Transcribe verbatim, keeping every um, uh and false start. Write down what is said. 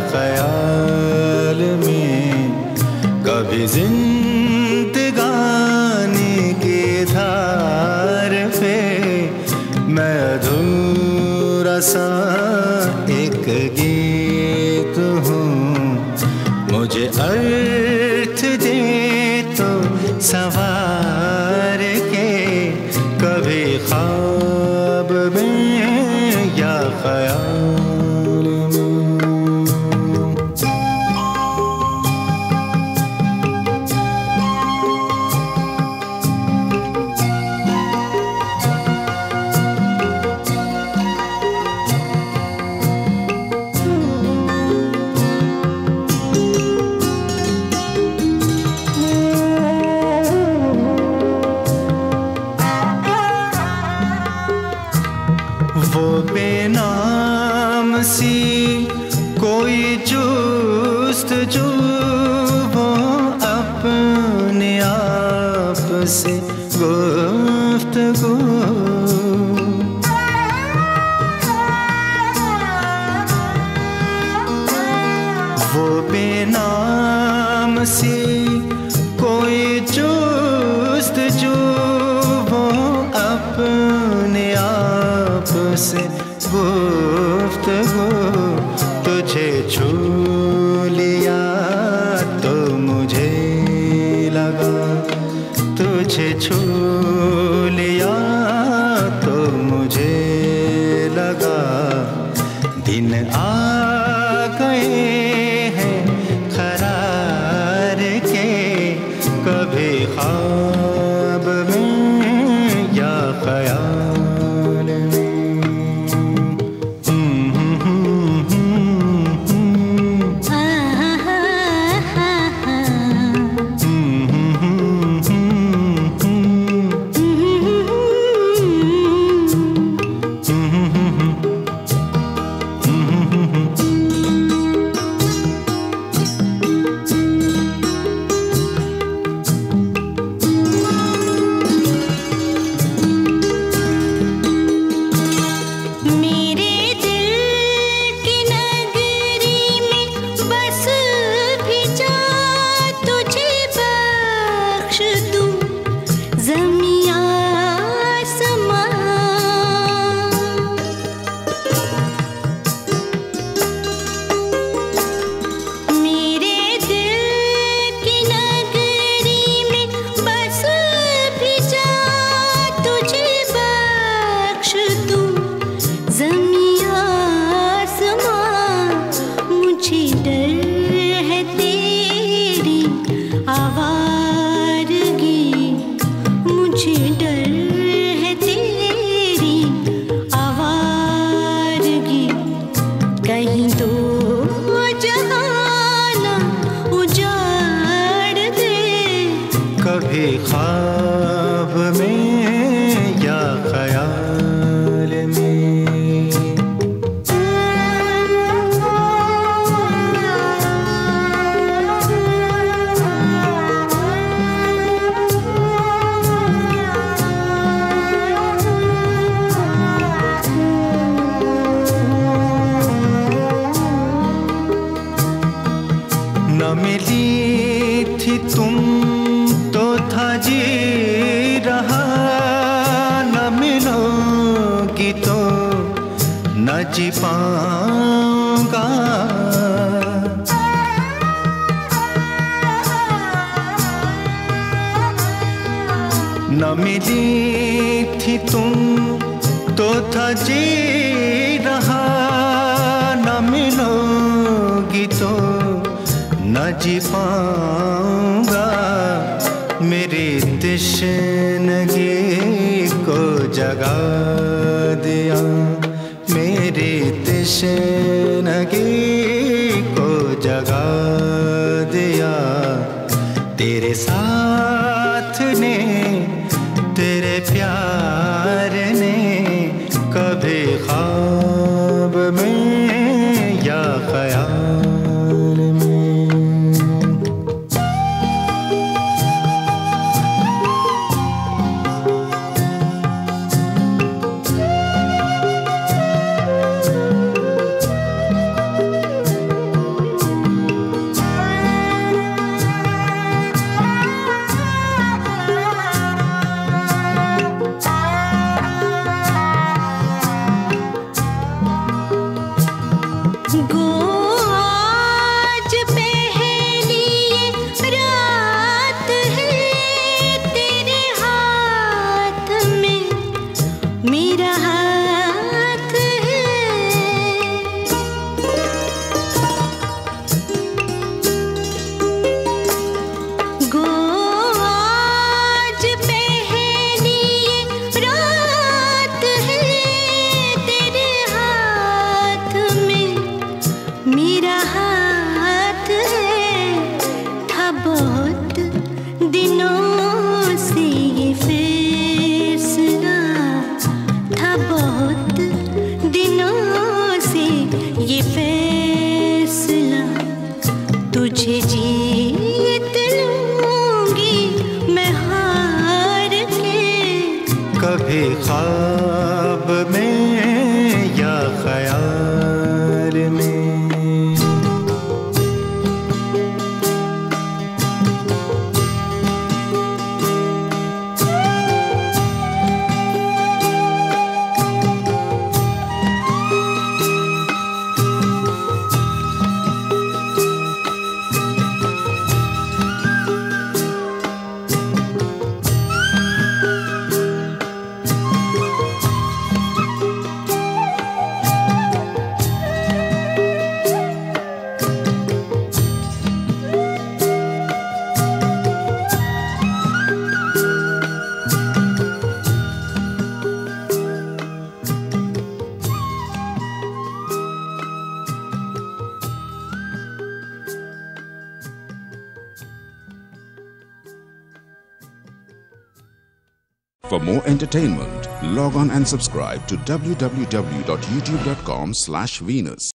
ख्याल में, कभी जिंदगानी की धार पे मैं अधूरा सा एक गीत हूँ। मुझे अर्थ दे तो सवार के, कभी ख्वाब में या ख्याल में। वो बेनाम सी कोई जुस्तजू, वो अपने आप से गुफ्तगू। वो बेनाम सी कोई जुस्तजू, वो अपने आप से गुफ्तगू। तुझे छू लिया तो मुझे लगा, तुझे छू लिया तो मुझे लगा, दिन आ गए हैं करार के, कभी ख्वाब में या ख्याल में। कभी ख्वाब में या ख्याल में। न मिली थी तुम तो था जी रहा, न मिलोगी तो न जी पाऊंगा। न मिली थी तुम तो था जी रहा, न मिलोगी तो न जी पाऊंगा। मेरी तशनगी को जगा दिया, मेरी तशनगी को जगा दिया। तेरे साथ ने, तेरे प्यार ने, कभी ख्वाब में या ख्याल में। मेरा हाथ है, था बहुत दिनों से ये फैसला, था बहुत दिनों से ये फैसला, तुझे जीत लूंगी मैं हार के, कभी ख्वाब में या ख्याल में। For more entertainment, log on and subscribe to w w w dot youtube dot com slash Venus.